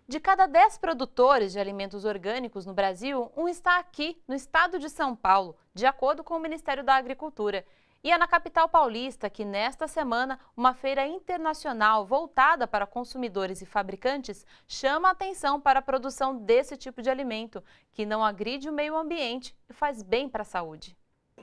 De cada 10 produtores de alimentos orgânicos no Brasil, um está aqui, no estado de São Paulo, de acordo com o Ministério da Agricultura. E é na capital paulista que, nesta semana, uma feira internacional voltada para consumidores e fabricantes chama a atenção para a produção desse tipo de alimento, que não agride o meio ambiente e faz bem para a saúde.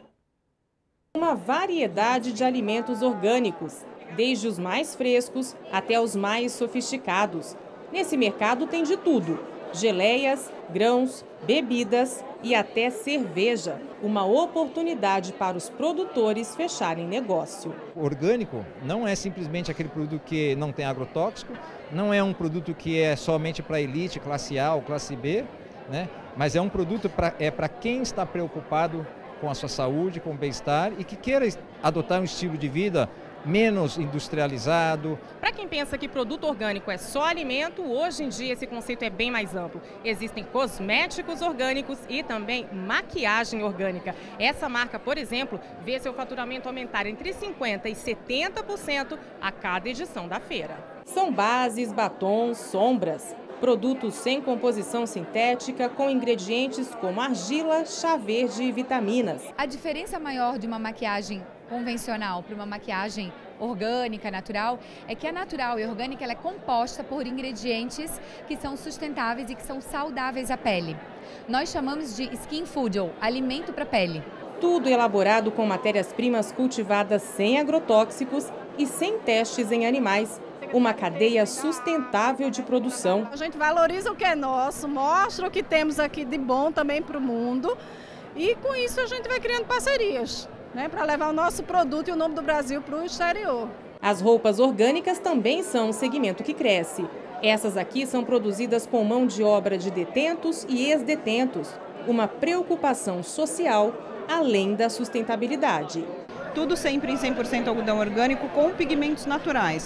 Uma variedade de alimentos orgânicos, desde os mais frescos até os mais sofisticados. Nesse mercado tem de tudo: geleias, grãos, bebidas e até cerveja. Uma oportunidade para os produtores fecharem negócio. O orgânico não é simplesmente aquele produto que não tem agrotóxico, não é um produto que é somente para elite, classe A ou classe B, né? Mas é um produto para quem está preocupado com a sua saúde, com o bem-estar e que queira adotar um estilo de vida menos industrializado. Para quem pensa que produto orgânico é só alimento, hoje em dia esse conceito é bem mais amplo. Existem cosméticos orgânicos e também maquiagem orgânica. Essa marca, por exemplo, vê seu faturamento aumentar entre 50% e 70% a cada edição da feira. São bases, batons, sombras. Produtos sem composição sintética, com ingredientes como argila, chá verde e vitaminas. A diferença maior de uma maquiagem convencional para uma maquiagem orgânica, natural, é que a natural e orgânica ela é composta por ingredientes que são sustentáveis e que são saudáveis à pele. Nós chamamos de skin food, ou alimento para a pele. Tudo elaborado com matérias-primas cultivadas sem agrotóxicos e sem testes em animais. Uma cadeia sustentável de produção. A gente valoriza o que é nosso, mostra o que temos aqui de bom também para o mundo e com isso a gente vai criando parcerias, né, para levar o nosso produto e o nome do Brasil para o exterior. As roupas orgânicas também são um segmento que cresce. Essas aqui são produzidas com mão de obra de detentos e ex-detentos. Uma preocupação social além da sustentabilidade. Tudo sempre em 100% algodão orgânico com pigmentos naturais.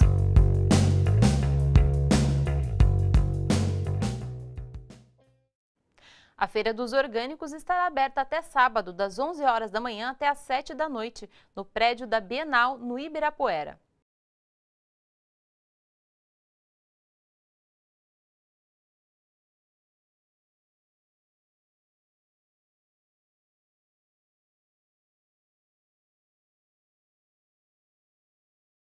A Feira dos Orgânicos estará aberta até sábado, das 11 horas da manhã até às 7 da noite, no prédio da Bienal, no Ibirapuera.